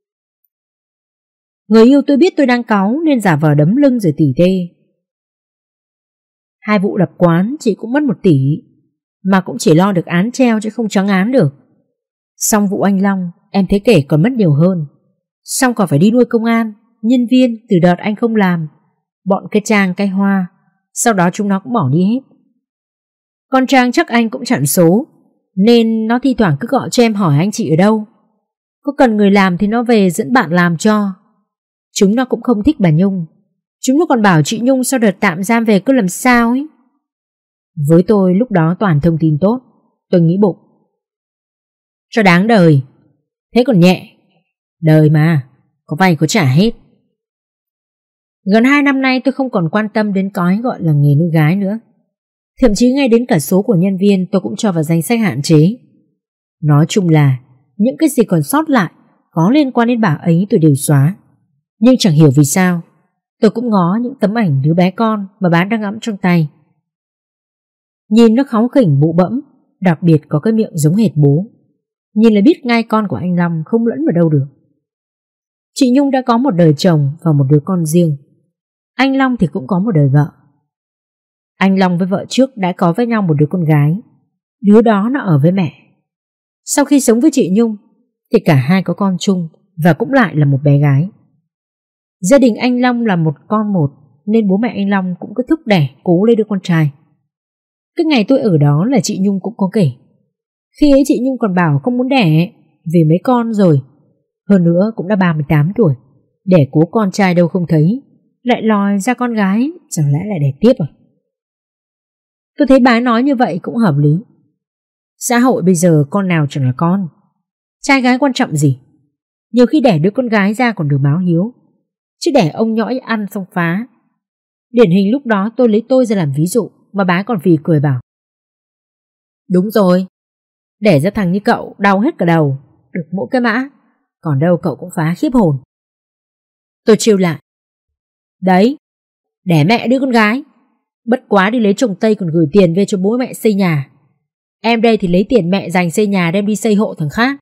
Người yêu tôi biết tôi đang cáu nên giả vờ đấm lưng rồi tỉ tê. 2 vụ đập quán chị cũng mất 1 tỷ, mà cũng chỉ lo được án treo chứ không trắng án được. Xong vụ anh Long em thấy kể còn mất nhiều hơn. Xong còn phải đi nuôi công an, nhân viên từ đợt anh không làm, bọn cái Trang cái Hoa. Sau đó chúng nó cũng bỏ đi hết. Con Trang chắc anh cũng chặn số, nên nó thi thoảng cứ gọi cho em hỏi anh chị ở đâu. Có cần người làm thì nó về dẫn bạn làm cho. Chúng nó cũng không thích bà Nhung. Chúng nó còn bảo chị Nhung sau đợt tạm giam về cứ làm sao ấy. Với tôi lúc đó toàn thông tin tốt. Tôi nghĩ bụng, cho đáng đời. Thế còn nhẹ, đời mà, có vay có trả hết. Gần 2 năm nay tôi không còn quan tâm đến cái gọi là nghề nuôi gái nữa. Thậm chí ngay đến cả số của nhân viên tôi cũng cho vào danh sách hạn chế. Nói chung là những cái gì còn sót lại có liên quan đến bà ấy tôi đều xóa. Nhưng chẳng hiểu vì sao tôi cũng ngó những tấm ảnh đứa bé con mà bà đang ngắm trong tay. Nhìn nó kháu khỉnh bụ bẫm, đặc biệt có cái miệng giống hệt bố. Nhìn là biết ngay con của anh Long không lẫn vào đâu được. Chị Nhung đã có một đời chồng và một đứa con riêng. Anh Long thì cũng có một đời vợ. Anh Long với vợ trước đã có với nhau một đứa con gái. Đứa đó nó ở với mẹ. Sau khi sống với chị Nhung thì cả hai có con chung và cũng lại là một bé gái. Gia đình anh Long là một con một nên bố mẹ anh Long cũng cứ thúc đẻ cố lấy đứa con trai. Cái ngày tôi ở đó là chị Nhung cũng có kể. Khi ấy chị Nhung còn bảo không muốn đẻ vì mấy con rồi. Hơn nữa cũng đã 38 tuổi. Đẻ cố con trai đâu không thấy, lại lòi ra con gái, chẳng lẽ lại đẻ tiếp à? Tôi thấy bà nói như vậy cũng hợp lý. Xã hội bây giờ con nào chẳng là con. Trai gái quan trọng gì. Nhiều khi đẻ đứa con gái ra còn được báo hiếu, chứ đẻ ông nhõi ăn xong phá. Điển hình lúc đó tôi lấy tôi ra làm ví dụ, mà bà còn phì cười bảo, đúng rồi, đẻ ra thằng như cậu đau hết cả đầu, được mỗi cái mã, còn đâu cậu cũng phá khiếp hồn. Tôi trêu lại, đấy, đẻ mẹ đứa con gái, bất quá đi lấy chồng Tây còn gửi tiền về cho bố mẹ xây nhà. Em đây thì lấy tiền mẹ dành xây nhà đem đi xây hộ thằng khác.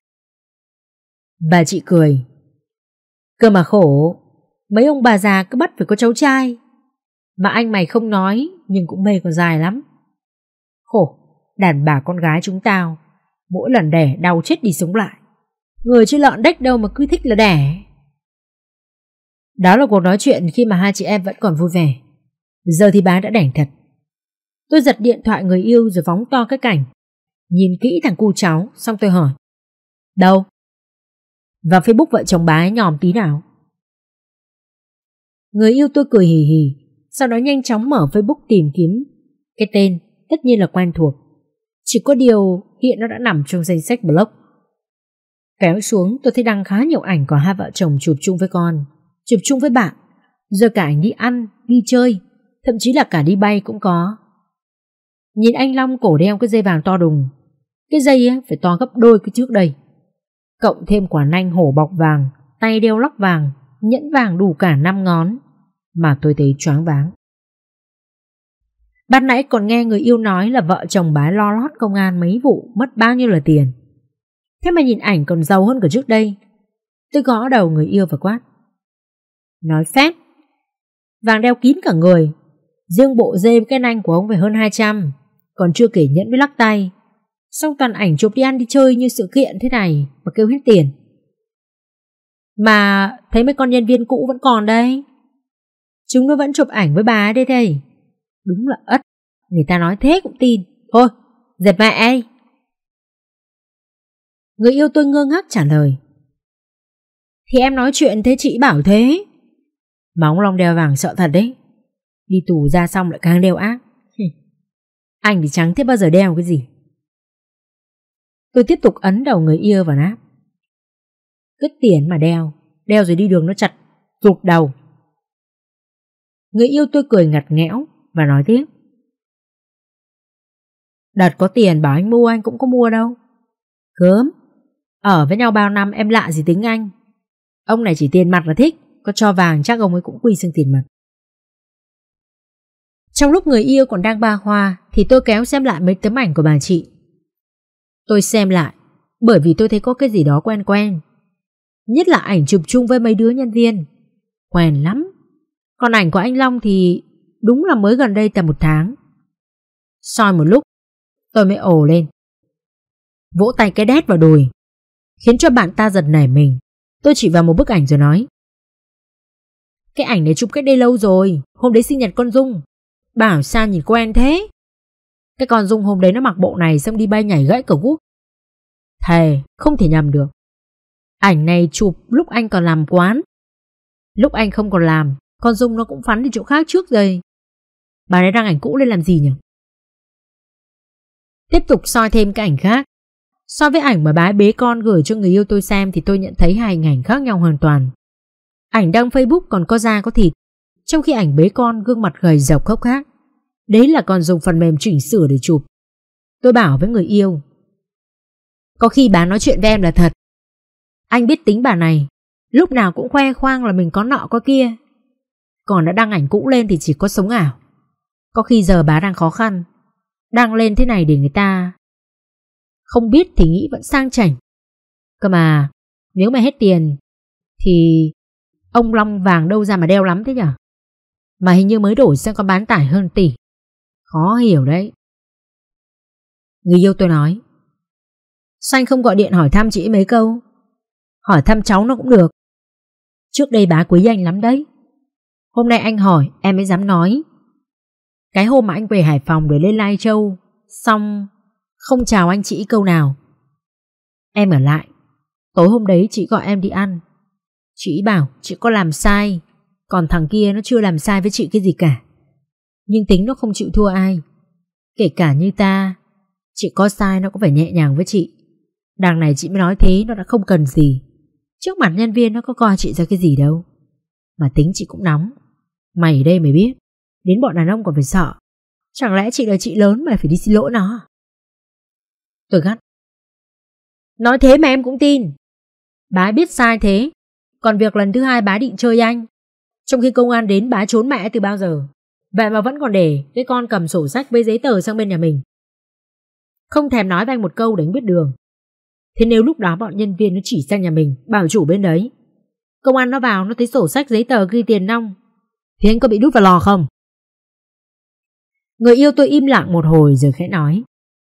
Bà chị cười, cơ mà khổ, mấy ông bà già cứ bắt phải có cháu trai. Mà anh mày không nói nhưng cũng mê còn dài lắm. Khổ, đàn bà con gái chúng tao mỗi lần đẻ đau chết đi sống lại. Người chứ lợn đếch đâu mà cứ thích là đẻ. Đó là cuộc nói chuyện khi mà hai chị em vẫn còn vui vẻ. Giờ thì bà đã đẻ thật. Tôi giật điện thoại người yêu rồi phóng to cái cảnh, nhìn kỹ thằng cu cháu. Xong tôi hỏi, đâu? Vào Facebook vợ chồng bà ấy nhòm tí nào. Người yêu tôi cười hì hì, sau đó nhanh chóng mở Facebook tìm kiếm. Cái tên tất nhiên là quen thuộc, chỉ có điều hiện nó đã nằm trong danh sách block. Kéo xuống tôi thấy đăng khá nhiều ảnh của hai vợ chồng chụp chung với con, chụp chung với bạn, rồi cả ảnh đi ăn, đi chơi, thậm chí là cả đi bay cũng có. Nhìn anh Long cổ đeo cái dây vàng to đùng. Cái dây ấy phải to gấp đôi cái trước đây. Cộng thêm quả nanh hổ bọc vàng, tay đeo lắc vàng, nhẫn vàng đủ cả 5 ngón. Mà tôi thấy choáng váng. Ban nãy còn nghe người yêu nói là vợ chồng bà lo lót công an mấy vụ, mất bao nhiêu là tiền. Thế mà nhìn ảnh còn giàu hơn cả trước đây. Tôi gõ đầu người yêu và quát, nói phép. Vàng đeo kín cả người, riêng bộ dây với cái nanh của ông phải hơn 200, còn chưa kể nhẫn với lắc tay. Xong toàn ảnh chụp đi ăn đi chơi như sự kiện thế này mà kêu hết tiền. Mà thấy mấy con nhân viên cũ vẫn còn đây. Chúng nó vẫn chụp ảnh với bà ấy đây đây. Đúng là ất. Người ta nói thế cũng tin. Thôi, dẹp mẹ ấy. Người yêu tôi ngơ ngác trả lời. Thì em nói chuyện thế chị bảo thế. Móng long đeo vàng sợ thật đấy. Đi tù ra xong lại càng đeo ác. Anh thì chẳng thế bao giờ đeo cái gì. Tôi tiếp tục ấn đầu người yêu vào nắp. Cất tiền mà đeo. Đeo rồi đi đường nó chặt rụt đầu. Người yêu tôi cười ngặt nghẽo và nói tiếp. Đợt có tiền bảo anh mua anh cũng có mua đâu. Gớm. Ở với nhau bao năm em lạ gì tính anh. Ông này chỉ tiền mặt là thích. Có cho vàng chắc ông ấy cũng quy sang tiền mặt. Trong lúc người yêu còn đang ba hoa thì tôi kéo xem lại mấy tấm ảnh của bà chị. Tôi xem lại bởi vì tôi thấy có cái gì đó quen quen. Nhất là ảnh chụp chung với mấy đứa nhân viên. Quen lắm. Còn ảnh của anh Long thì đúng là mới gần đây tầm 1 tháng. Soi một lúc tôi mới ồ lên. Vỗ tay cái đét vào đùi, khiến cho bạn ta giật nảy mình. Tôi chỉ vào một bức ảnh rồi nói. Cái ảnh này chụp cách đây lâu rồi. Hôm đấy sinh nhật con Dung. Bảo sao nhìn quen thế. Cái con Dung hôm đấy nó mặc bộ này xong đi bay nhảy gãy cả guốc. Thề không thể nhầm được. Ảnh này chụp lúc anh còn làm quán. Lúc anh không còn làm, con Dung nó cũng phắn đi chỗ khác trước rồi. Bà ấy đăng ảnh cũ lên làm gì nhỉ? Tiếp tục soi thêm cái ảnh khác. So với ảnh mà bà ấy bế con gửi cho người yêu tôi xem thì tôi nhận thấy hai hình ảnh khác nhau hoàn toàn. Ảnh đăng Facebook còn có da có thịt, trong khi ảnh bế con gương mặt gầy dọc khóc khác. Đấy là còn dùng phần mềm chỉnh sửa để chụp. Tôi bảo với người yêu. Có khi bà nói chuyện với em là thật. Anh biết tính bà này, lúc nào cũng khoe khoang là mình có nọ có kia. Còn đã đăng ảnh cũ lên thì chỉ có sống ảo. Có khi giờ bà đang khó khăn, đăng lên thế này để người ta không biết thì nghĩ vẫn sang chảnh. Cơ mà nếu mà hết tiền thì ông Long vàng đâu ra mà đeo lắm thế nhở? Mà hình như mới đổi sang con bán tải hơn tỷ. Khó hiểu đấy. Người yêu tôi nói. Sao anh không gọi điện hỏi thăm chị mấy câu? Hỏi thăm cháu nó cũng được. Trước đây bà quý anh lắm đấy. Hôm nay anh hỏi em mới dám nói. Cái hôm mà anh về Hải Phòng để lên Lai Châu, xong không chào anh chị câu nào. Em ở lại. Tối hôm đấy chị gọi em đi ăn. Chị bảo chị có làm sai, còn thằng kia nó chưa làm sai với chị cái gì cả. Nhưng tính nó không chịu thua ai. Kể cả như ta, chị có sai nó cũng phải nhẹ nhàng với chị. Đằng này chị mới nói thế, nó đã không cần gì. Trước mặt nhân viên nó có coi chị ra cái gì đâu. Mà tính chị cũng nóng. Mày ở đây mày biết, đến bọn đàn ông còn phải sợ. Chẳng lẽ chị là chị lớn mà phải đi xin lỗi nó? Tôi gắt. Nói thế mà em cũng tin. Bà ấy biết sai thế. Còn việc lần thứ hai bà ấy định chơi anh, trong khi công an đến bà ấy trốn mẹ từ bao giờ. Vậy mà vẫn còn để cái con cầm sổ sách với giấy tờ sang bên nhà mình. Không thèm nói với anh một câu để anh biết đường. Thế nếu lúc đó bọn nhân viên nó chỉ sang nhà mình, bảo chủ bên đấy, công an nó vào nó thấy sổ sách giấy tờ ghi tiền nong, thì anh có bị đút vào lò không? Người yêu tôi im lặng một hồi rồi khẽ nói.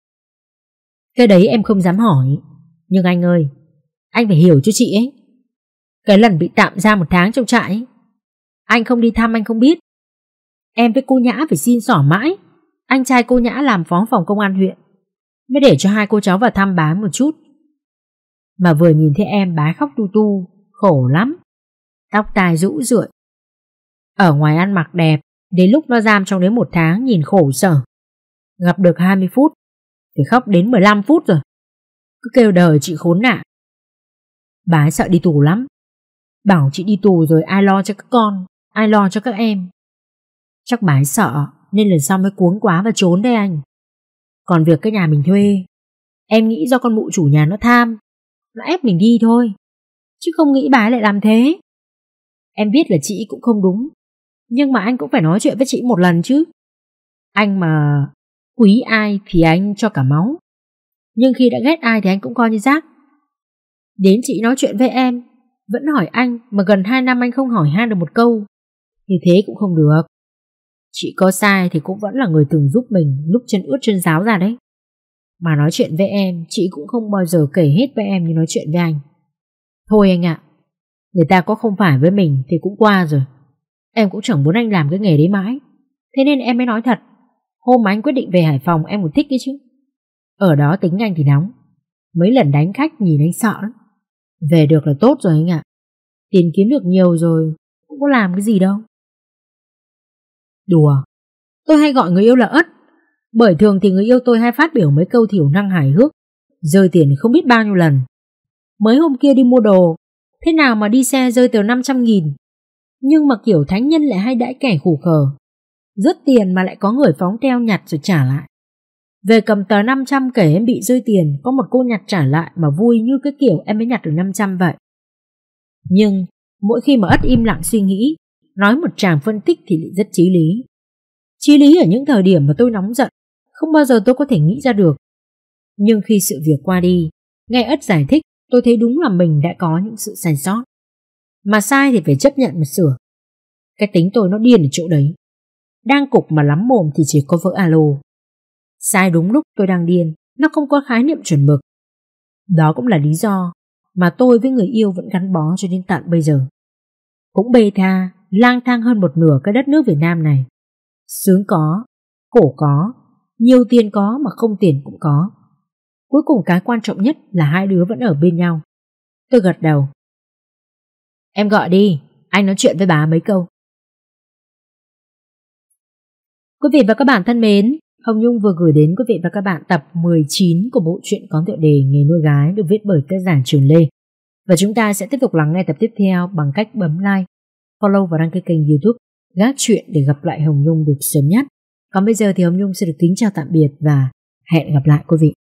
Cái đấy em không dám hỏi. Nhưng anh ơi, anh phải hiểu cho chị ấy. Cái lần bị tạm giam 1 tháng trong trại ấy, anh không đi thăm anh không biết. Em với cô Nhã phải xin xỏ mãi. Anh trai cô Nhã làm phó phòng công an huyện, mới để cho hai cô cháu vào thăm bà một chút. Mà vừa nhìn thấy em bà khóc tu tu, khổ lắm. Tóc tai rũ rượi. Ở ngoài ăn mặc đẹp, đến lúc nó giam trong đến 1 tháng nhìn khổ sở. Gặp được 20 phút thì khóc đến 15 phút rồi. Cứ kêu đời chị khốn nạn. Bà ấy sợ đi tù lắm. Bảo chị đi tù rồi ai lo cho các con, ai lo cho các em. Chắc bà ấy sợ nên lần sau mới cuống quá và trốn đây anh. Còn việc cái nhà mình thuê, em nghĩ do con mụ chủ nhà nó tham, nó ép mình đi thôi. Chứ không nghĩ bà ấy lại làm thế. Em biết là chị cũng không đúng, nhưng mà anh cũng phải nói chuyện với chị một lần chứ. Anh mà quý ai thì anh cho cả máu, nhưng khi đã ghét ai thì anh cũng coi như rác. Đến chị nói chuyện với em vẫn hỏi anh, mà gần 2 năm anh không hỏi han được một câu. Như thế cũng không được. Chị có sai thì cũng vẫn là người từng giúp mình lúc chân ướt chân ráo ra đấy. Mà nói chuyện với em, chị cũng không bao giờ kể hết với em như nói chuyện với anh. Thôi anh ạ, Người ta có không phải với mình thì cũng qua rồi. Em cũng chẳng muốn anh làm cái nghề đấy mãi. Thế nên em mới nói thật. Hôm mà anh quyết định về Hải Phòng em cũng thích đấy chứ. Ở đó tính anh thì nóng. Mấy lần đánh khách nhìn anh sợ lắm. Về được là tốt rồi anh ạ. Tiền kiếm được nhiều rồi, cũng có làm cái gì đâu. Đùa. Tôi hay gọi người yêu là ất. Bởi thường thì người yêu tôi hay phát biểu mấy câu thiểu năng hài hước, rơi tiền không biết bao nhiêu lần. Mới hôm kia đi mua đồ, thế nào mà đi xe rơi từ 500.000. Nhưng mà kiểu thánh nhân lại hay đãi kẻ khủ khờ. Rớt tiền mà lại có người phóng theo nhặt rồi trả lại. Về cầm tờ 500 kể em bị rơi tiền, có một cô nhặt trả lại mà vui như cái kiểu em mới nhặt được 500 vậy. Nhưng mỗi khi mà ất im lặng suy nghĩ, nói một tràng phân tích thì lại rất chí lý. Chí lý ở những thời điểm mà tôi nóng giận, không bao giờ tôi có thể nghĩ ra được. Nhưng khi sự việc qua đi, nghe ất giải thích, tôi thấy đúng là mình đã có những sự sai sót. Mà sai thì phải chấp nhận mà sửa. Cái tính tôi nó điên ở chỗ đấy. Đang cục mà lắm mồm thì chỉ có vỡ alo. Sai đúng lúc tôi đang điên, nó không có khái niệm chuẩn mực. Đó cũng là lý do mà tôi với người yêu vẫn gắn bó cho đến tận bây giờ. Cũng bê tha, lang thang hơn một nửa cái đất nước Việt Nam này. Sướng có, khổ có, nhiều tiền có mà không tiền cũng có. Cuối cùng cái quan trọng nhất là hai đứa vẫn ở bên nhau. Tôi gật đầu. Em gọi đi, anh nói chuyện với bà mấy câu. Quý vị và các bạn thân mến, Hồng Nhung vừa gửi đến quý vị và các bạn tập 19 của bộ truyện có tựa đề Nghề nuôi gái được viết bởi tác giả Trường Lê. Và chúng ta sẽ tiếp tục lắng nghe tập tiếp theo bằng cách bấm like, follow và đăng ký kênh YouTube Gác Chuyện để gặp lại Hồng Nhung được sớm nhất. Còn bây giờ thì Hồng Nhung sẽ được kính chào tạm biệt và hẹn gặp lại quý vị.